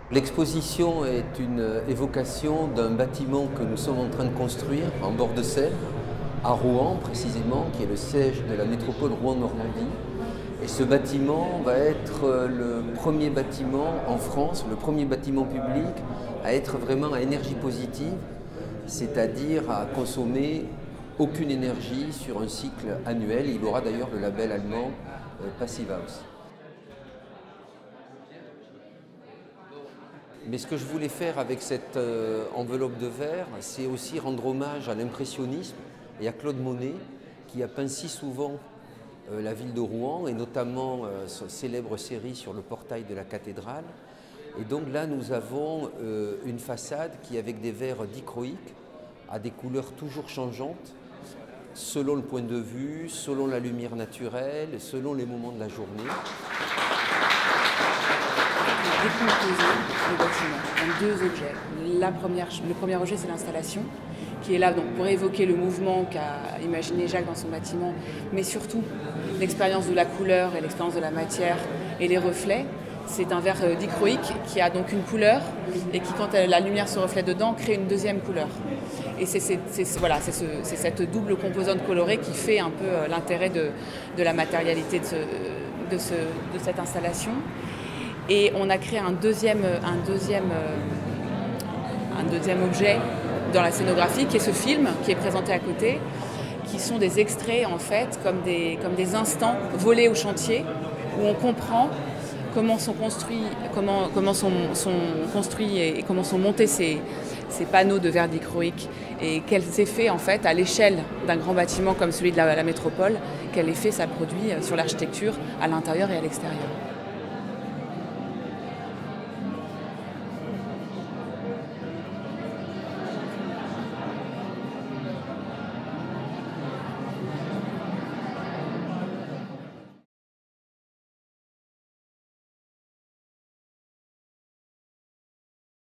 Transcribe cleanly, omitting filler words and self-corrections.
L'exposition est une évocation d'un bâtiment que nous sommes en train de construire en bord de Seine, à Rouen précisément, qui est le siège de la métropole Rouen-Normandie. Et ce bâtiment va être le premier bâtiment en France, le premier bâtiment public à être vraiment à énergie positive, c'est-à-dire à consommer aucune énergie sur un cycle annuel. Il aura d'ailleurs le label allemand Passive House. Mais ce que je voulais faire avec cette enveloppe de verre, c'est aussi rendre hommage à l'impressionnisme et à Claude Monet, qui a peint si souvent la ville de Rouen, et notamment sa célèbre série sur le portail de la cathédrale. Et donc là, nous avons une façade qui, avec des verres dichroïques, a des couleurs toujours changeantes, selon le point de vue, selon la lumière naturelle, selon les moments de la journée. Décomposer le bâtiment en deux objets. Le premier objet, c'est l'installation, qui est là donc, pour évoquer le mouvement qu'a imaginé Jacques dans son bâtiment, mais surtout l'expérience de la couleur et l'expérience de la matière et les reflets. C'est un verre dichroïque qui a donc une couleur et qui, quand la lumière se reflète dedans, crée une deuxième couleur. Et c'est cette double composante colorée qui fait un peu l'intérêt de la matérialité de cette installation. Et on a créé un deuxième objet dans la scénographie, qui est ce film qui est présenté à côté, qui sont des extraits en fait, comme des instants volés au chantier, où on comprend comment sont construits, et comment sont montés ces panneaux de verre dichroïque et quels effets en fait à l'échelle d'un grand bâtiment comme celui de la métropole, quel effet ça produit sur l'architecture à l'intérieur et à l'extérieur.